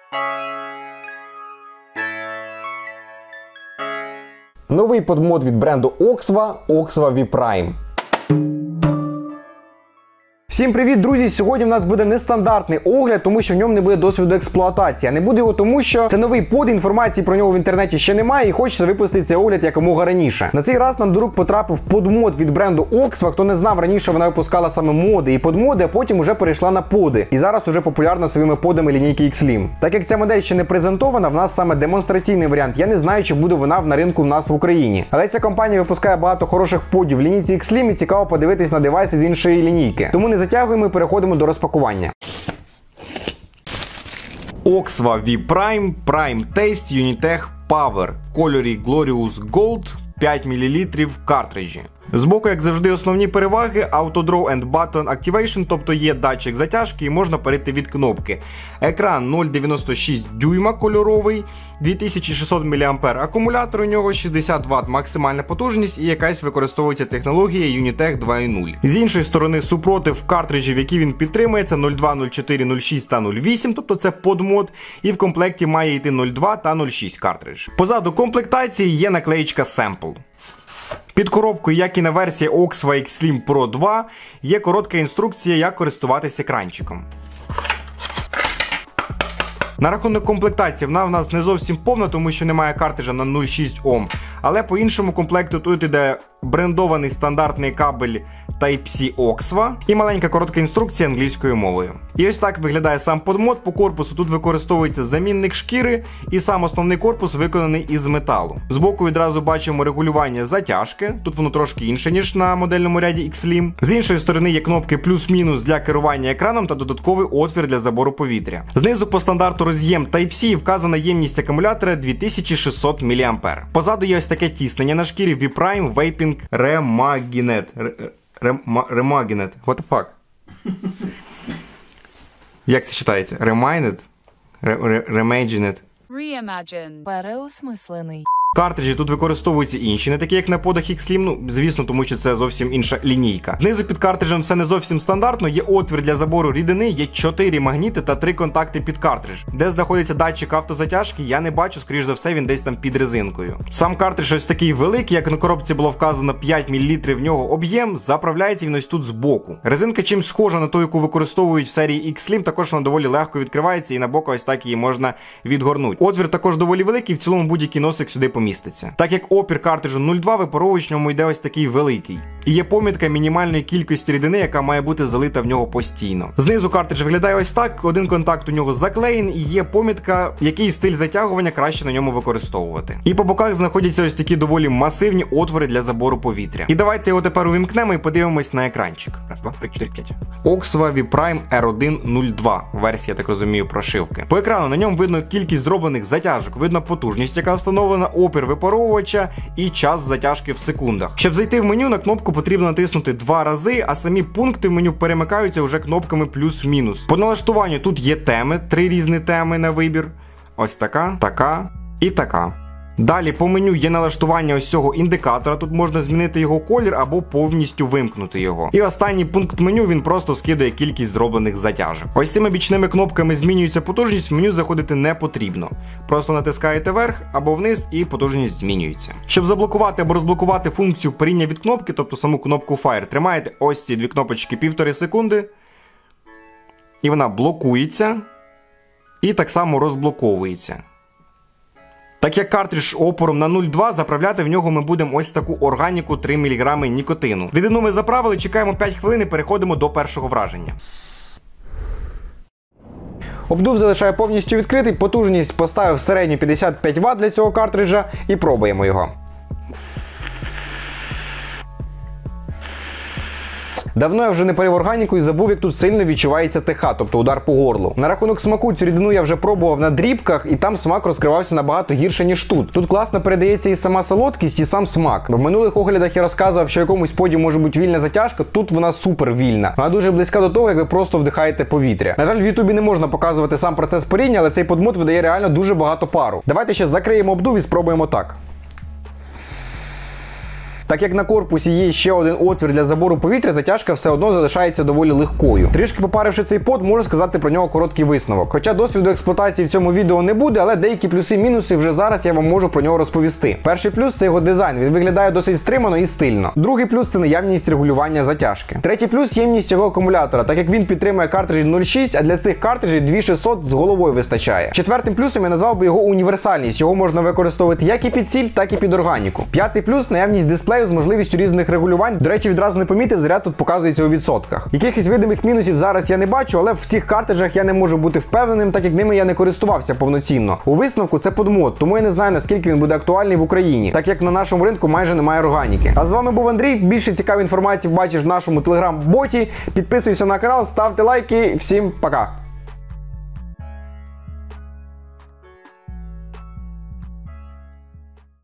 Новий подмод від бренду Oxva V-Prime. Всім привіт, друзі! Сьогодні в нас буде нестандартний огляд, тому що в ньому не буде досвіду експлуатації. А не буде його тому, що це новий под, інформації про нього в інтернеті ще немає і хочеться випустити цей огляд якомога раніше. На цей раз нам до рук потрапив подмод від бренду Oxva. Хто не знав, раніше вона випускала саме моди і подмоди, а потім вже перейшла на поди. І зараз уже популярна своїми подами лінійки X-Slim. Так як ця модель ще не презентована, в нас саме демонстраційний варіант. Я не знаю, чи буде вона на ринку в нас в Україні. Але ця компанія випускає багато хороших подів в лінійці X-Slim і цікаво подивитись на девайси з іншої лінійки. Тому не затягуємо і переходимо до розпакування. Oxva V-Prime Prime Taste Unitech Power в кольорі Glorious Gold 5 мл картриджі. Збоку, як завжди, основні переваги Auto Draw and Button Activation, тобто є датчик затяжки і можна перейти від кнопки. Екран 0,96 дюйма кольоровий, 2600 мА акумулятор у нього, 60 Вт максимальна потужність і якась використовується технологія Unitech 2.0. З іншої сторони, супротив картриджів, які він підтримує, це 0.2, 0.4, 0.6 та 0.8, тобто це подмод, і в комплекті має йти 0.2 та 0.6 картридж. Позаду комплектації є наклеїчка Sample. Під коробкою, як і на версії Oxva X-Slim Pro 2, є коротка інструкція, як користуватися екранчиком. На рахунок комплектації, вона в нас не зовсім повна, тому що немає картриджа на 0,6 Ом. Але по іншому комплекту тут іде брендований стандартний кабель Type-C Oxva і маленька коротка інструкція англійською мовою. І ось так виглядає сам подмод. По корпусу тут використовується замінник шкіри і сам основний корпус виконаний із металу. Збоку відразу бачимо регулювання затяжки, тут воно трошки інше, ніж на модельному ряді X-Slim. З іншої сторони є кнопки плюс-мінус для керування екраном та додатковий отвір для забору повітря. Знизу по стандарту роз'єм Type-C і вказана ємність акумулятора 2600 мА. Позаду є ось таке тіснення на шкірі V-Prime Vaping Remaginate. Remaginate. What the fuck? Як це читається? Remaginate? Remaginate. Reimagine. Переосмислений. Картриджі тут використовуються інші, не такі як на подах X-Slim, ну, звісно, тому що це зовсім інша лінійка. Знизу під картриджем все не зовсім стандартно, є отвір для забору рідини, є 4 магніти та 3 контакти під картридж. Де знаходиться датчик автозатяжки, я не бачу, скоріш за все, він десь там під резинкою. Сам картридж ось такий великий, як на коробці було вказано 5 мл в нього об'єм, заправляється він ось тут збоку. Резинка чимсь схожа на ту, яку використовують в серії X-Slim, також вона доволі легко відкривається і на боку ось так її можна відгорнути. Отвір також доволі великий, в цілому будь-який носик сюди поміститься. Так як опір картриджу 0.2, випаровувач в ньому йде ось такий великий. І є помітка мінімальної кількості рідини, яка має бути залита в нього постійно. Знизу картридж виглядає ось так, один контакт у нього заклеєний і є помітка, який стиль затягування краще на ньому використовувати. І по боках знаходяться ось такі доволі масивні отвори для забору повітря. І давайте його тепер увімкнемо і подивимось на екранчик. Раз, два, три, 4, 5. Oxva V-Prime R102, версія, так розумію, прошивки. По екрану на ньому видно кількість зроблених затяжок, видно потужність, яка встановлена, опір випаровувача і час затяжки в секундах. Щоб зайти в меню, на кнопку потрібно натиснути 2 рази, а самі пункти в меню перемикаються вже кнопками плюс-мінус. По налаштуванню тут є теми, 3 різні теми на вибір. Ось така, така і така. Далі по меню є налаштування ось цього індикатора, тут можна змінити його колір або повністю вимкнути його. І останній пункт меню, він просто скидає кількість зроблених затяжок. Ось цими бічними кнопками змінюється потужність, в меню заходити не потрібно. Просто натискаєте вверх або вниз і потужність змінюється. Щоб заблокувати або розблокувати функцію паріння від кнопки, тобто саму кнопку Fire, тримаєте ось ці дві кнопочки 1,5 секунди. І вона блокується і так само розблоковується. Так як картридж опором на 0,2, заправляти в нього ми будемо ось таку органіку 3 мг нікотину. Рідину ми заправили, чекаємо 5 хвилин і переходимо до першого враження. Обдув залишаю повністю відкритий, потужність поставив середню 55 Вт для цього картриджа і пробуємо його. Давно я вже не парив органіку і забув, як тут сильно відчувається ТХ, тобто удар по горлу. На рахунок смаку цю рідину я вже пробував на дрібках, і там смак розкривався набагато гірше, ніж тут. Тут класно передається і сама солодкість, і сам смак. В минулих оглядах я розказував, що якомусь поді може бути вільна затяжка, тут вона супер вільна. Вона дуже близька до того, як ви просто вдихаєте повітря. На жаль, в Ютубі не можна показувати сам процес паріння, але цей подмод видає реально дуже багато пару. Давайте ще закриємо обдув і спробуємо так. Так як на корпусі є ще один отвір для забору повітря, затяжка все одно залишається доволі легкою. Трішки попаривши цей под, можу сказати про нього короткий висновок. Хоча досвіду експлуатації в цьому відео не буде, але деякі плюси-мінуси вже зараз я вам можу про нього розповісти. Перший плюс – це його дизайн, він виглядає досить стримано і стильно. Другий плюс – це наявність регулювання затяжки. Третій плюс – ємність його акумулятора, так як він підтримує картриджі 0,6, а для цих картриджів 2600 з головою вистачає. Четвертим плюсом я назвав би його універсальність, його можна використовувати як і під сіль, так і під органіку. П'ятий плюс – наявність дисплею з можливістю різних регулювань. До речі, відразу не помітив, заряд тут показується у відсотках. Якихось видимих мінусів зараз я не бачу, але в цих картриджах я не можу бути впевненим, так як ними я не користувався повноцінно. У висновку це подмод, тому я не знаю, наскільки він буде актуальний в Україні, так як на нашому ринку майже немає органіки. А з вами був Андрій. Більше цікавої інформації бачиш в нашому телеграм-боті. Підписуйся на канал, ставте лайки. Всім пока!